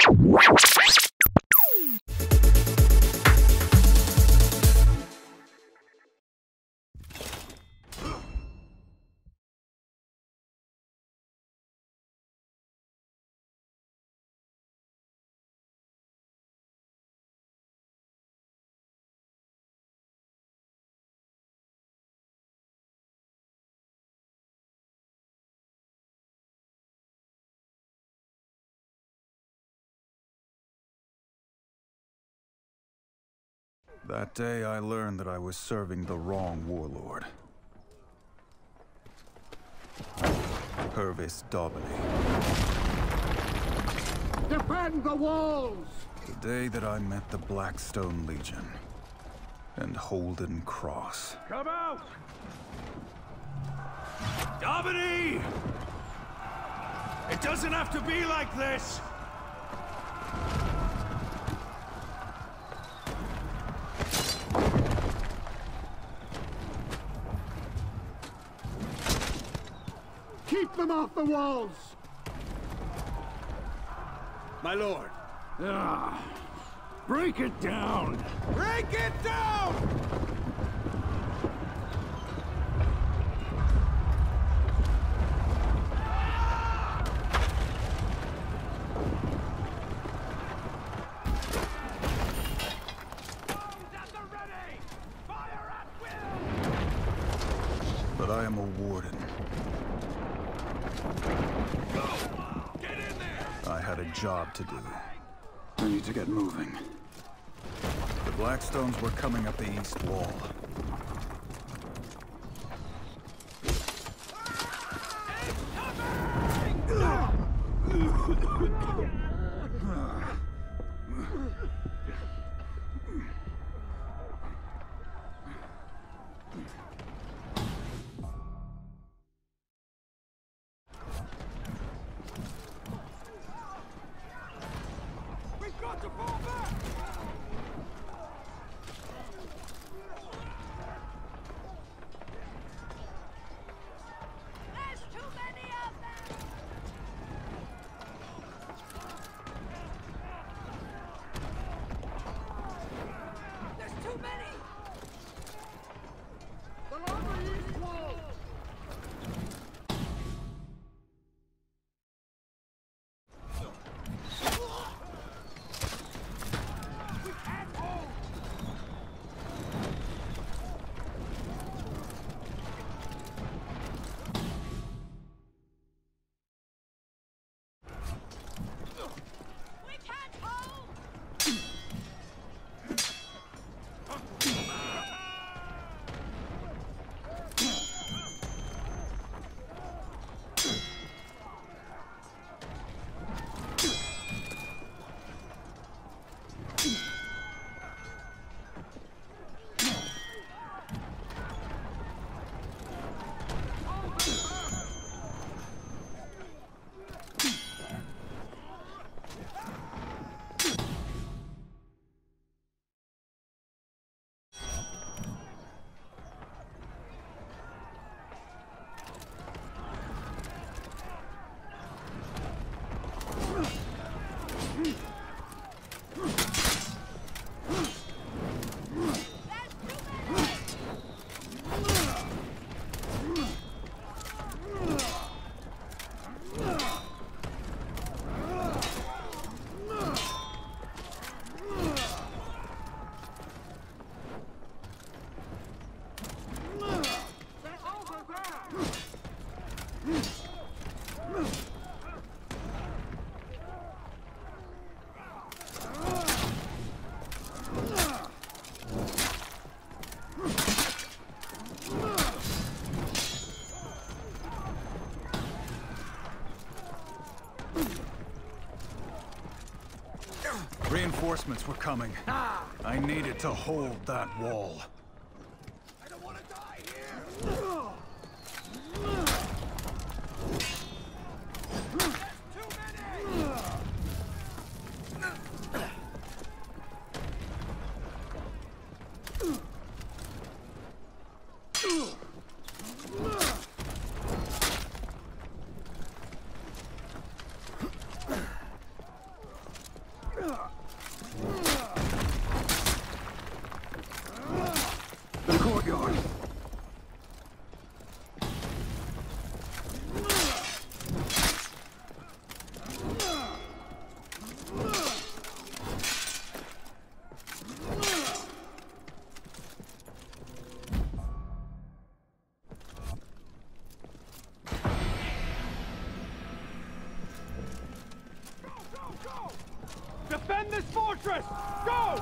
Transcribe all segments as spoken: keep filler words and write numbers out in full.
That day, I learned that I was serving the wrong warlord. Purvis Daubeny. Defend the walls! The day that I met the Blackstone Legion and Holden Cross. Come out! Daubeny! It doesn't have to be like this! Keep them off the walls! My lord. Ah, break it down! Break it down! But I am a warden. I had a job to do. I need to get moving. The Blackstones were coming up the east wall. Reinforcements were coming. I needed to hold that wall. I don't want to die here! Defend this fortress! Go!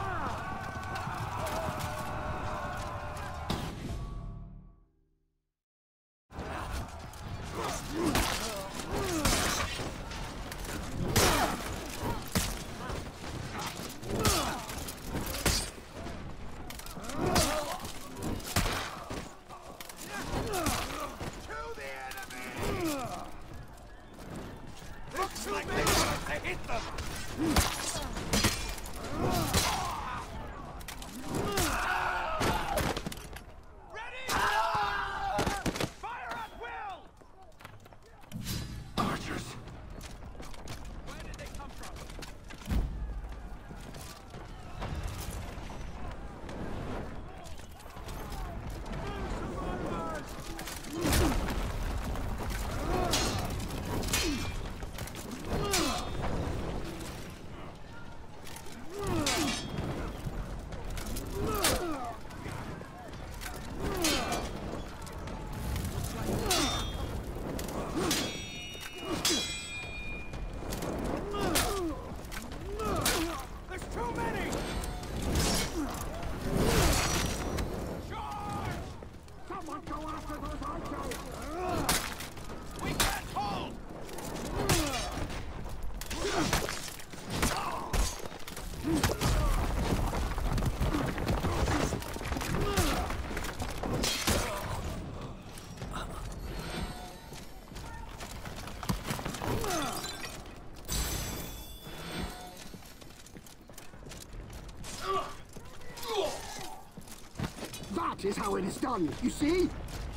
That is how it is done, you see?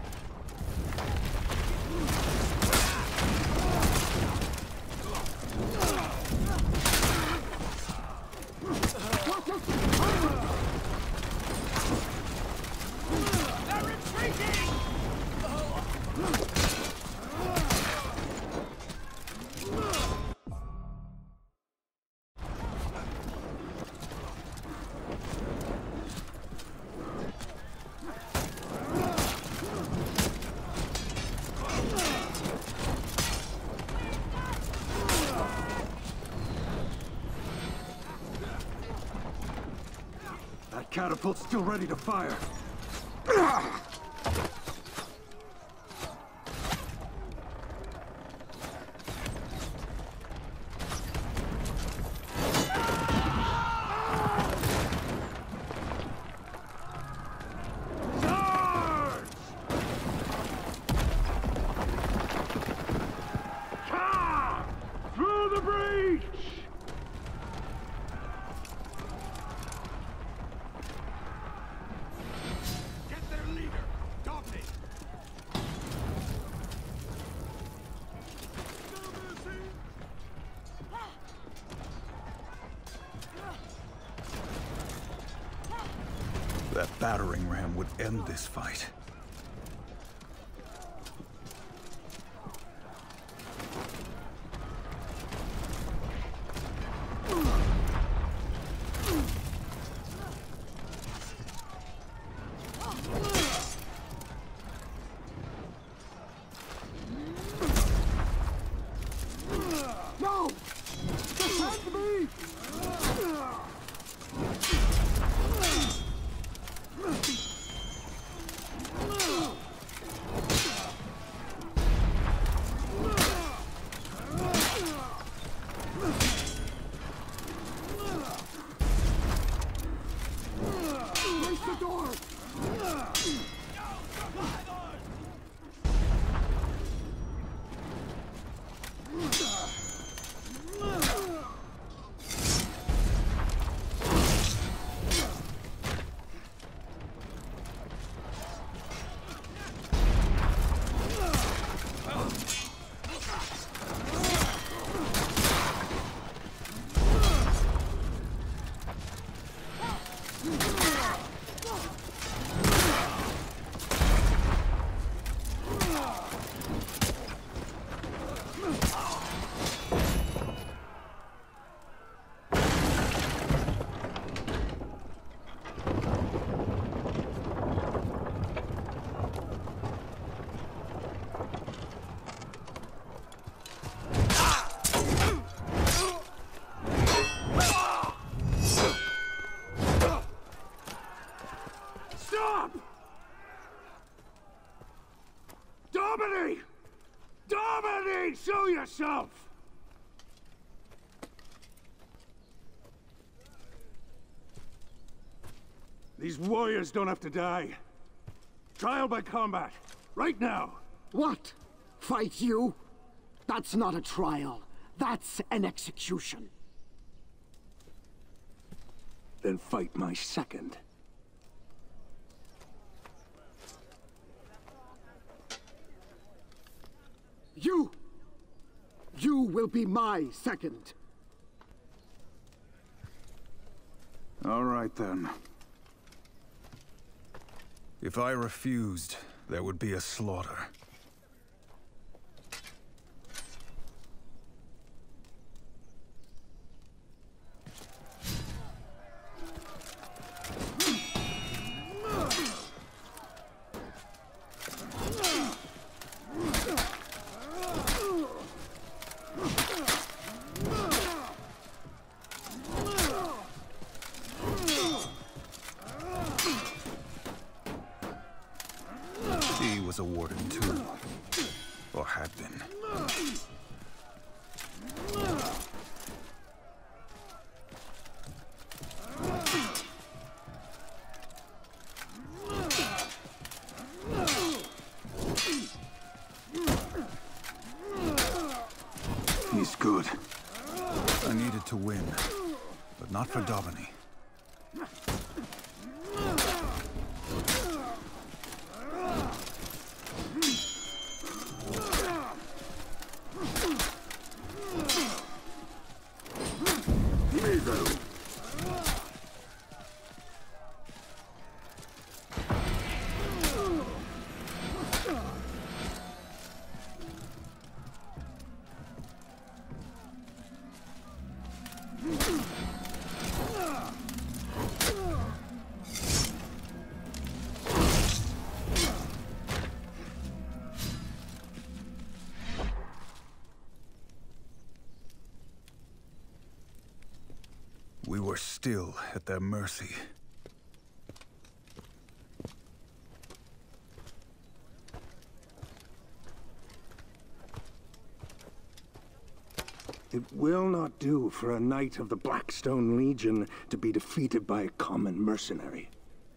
They're retreating! That catapult's still ready to fire. Through the breach! Get their leader! Dominate! That battering ram would end this fight. No! Defend me! yourself! These warriors don't have to die. Trial by combat. Right now. What? Fight you? That's not a trial. That's an execution. Then fight my second. You! You will be my second. All right, then. If I refused, there would be a slaughter. He was a warden too, or had been. He's good. I needed to win, but not for Dobony. We were still at their mercy. It will not do for a knight of the Blackstone Legion to be defeated by a common mercenary.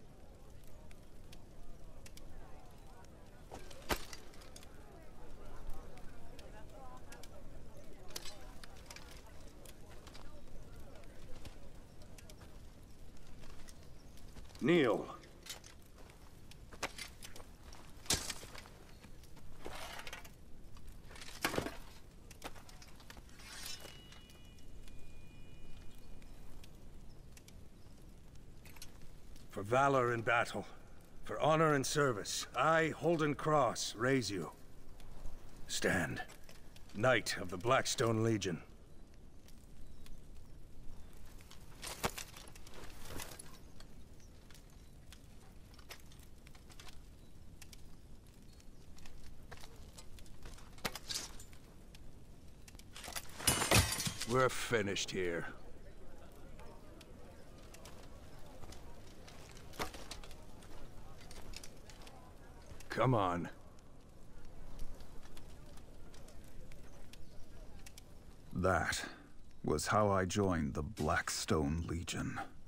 Kneel. For valor in battle, for honor and service, I, Holden Cross, raise you. Stand, Knight of the Blackstone Legion. We're finished here. Come on. That was how I joined the Blackstone Legion.